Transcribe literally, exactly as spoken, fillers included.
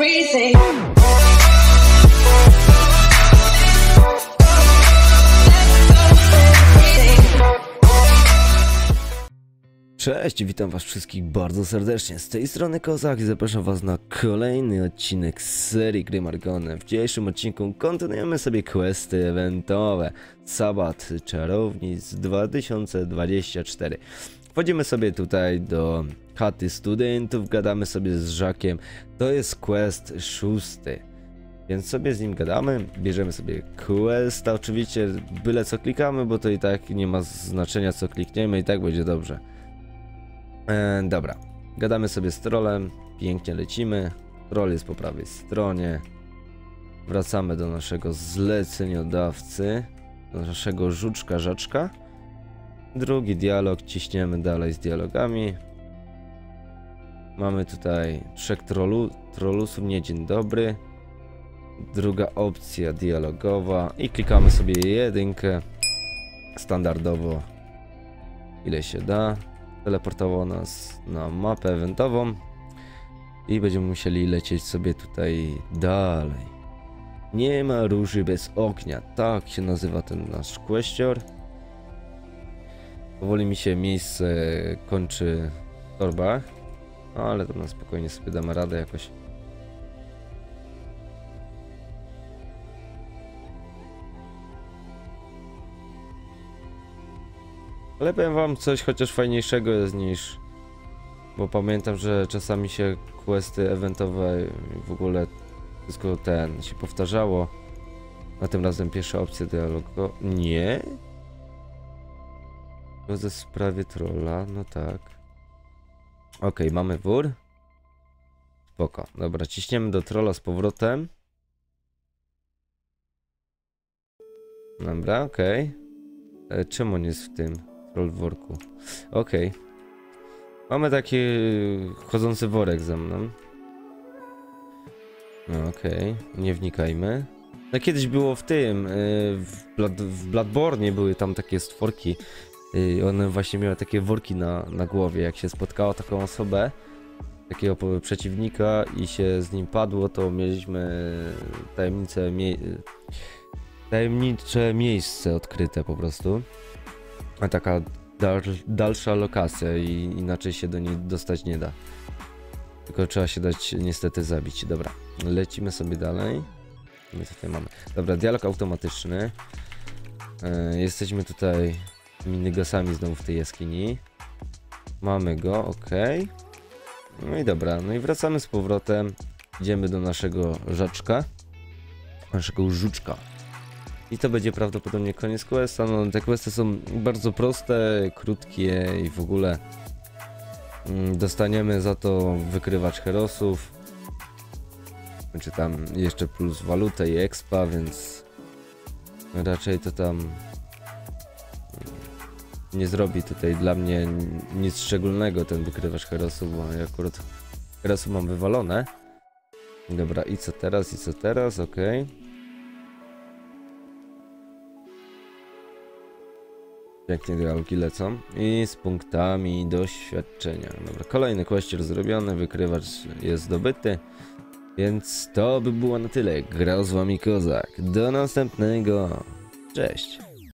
everything. Cześć, witam was wszystkich bardzo serdecznie, z tej strony Kozak i zapraszam was na kolejny odcinek z serii Gry Margone. W dzisiejszym odcinku kontynuujemy sobie questy eventowe Sabat Czarownic dwa tysiące dwadzieścia cztery. Wchodzimy sobie tutaj do chaty studentów, gadamy sobie z Żakiem, to jest quest szósty. Więc sobie z nim gadamy, bierzemy sobie questa, oczywiście byle co klikamy, bo to i tak nie ma znaczenia co klikniemy i tak będzie dobrze. E, dobra, gadamy sobie z trollem, pięknie lecimy, troll jest po prawej stronie. Wracamy do naszego zleceniodawcy, do naszego żuczka żaczka. Drugi dialog, ciśniemy dalej z dialogami. Mamy tutaj trzech trollu, trollusów, nie dzień dobry. Druga opcja dialogowa i klikamy sobie jedynkę standardowo, ile się da. Teleportował nas na mapę eventową i będziemy musieli lecieć sobie tutaj dalej. Nie ma róży bez ognia, tak się nazywa ten nasz questior. Powoli mi się miejsce kończy w torbach, ale to na spokojnie sobie damy radę jakoś. Ale powiem wam, coś chociaż fajniejszego jest niż... Bo pamiętam, że czasami się questy eventowe w ogóle wszystko ten się powtarzało. A tym razem pierwsza opcja dialogu... Nie? Chodzę w sprawie trolla, no tak. Ok, mamy wór. Spoko, dobra, ciśniemy do trolla z powrotem. Dobra, okej. Okay. Czemu on jest w tym? Troll w worku. Okej. Okay. Mamy taki chodzący worek ze mną. Okej, okay. Nie wnikajmy. No kiedyś było w tym, w, Blood, w Bloodborne były tam takie stworki. One właśnie miały takie worki na, na głowie. Jak się spotkało taką osobę, takiego przeciwnika i się z nim padło, to mieliśmy tajemnice, mie tajemnicze miejsce odkryte po prostu. A taka dal, dalsza lokacja i inaczej się do niej dostać nie da. Tylko trzeba się dać niestety zabić. Dobra, lecimy sobie dalej. My tutaj mamy. Dobra, dialog automatyczny. E, jesteśmy tutaj minigosami znowu w tej jaskini. Mamy go, ok. No i dobra, no i wracamy z powrotem. Idziemy do naszego żaczka. Naszego żuczka. I to będzie prawdopodobnie koniec questa. No, te questy są bardzo proste, krótkie i w ogóle dostaniemy za to wykrywacz herosów. Czy tam jeszcze plus walutę i expa, więc raczej to tam nie zrobi tutaj dla mnie nic szczególnego ten wykrywacz herosów, bo ja akurat herosów mam wywalone. Dobra, i co teraz, i co teraz, okej. Okay. Pięknie dialogi lecą i z punktami doświadczenia. Dobra, kolejny questir zrobiony, wykrywacz jest zdobyty, więc to by było na tyle. Grał z wami Kozak. Do następnego. Cześć.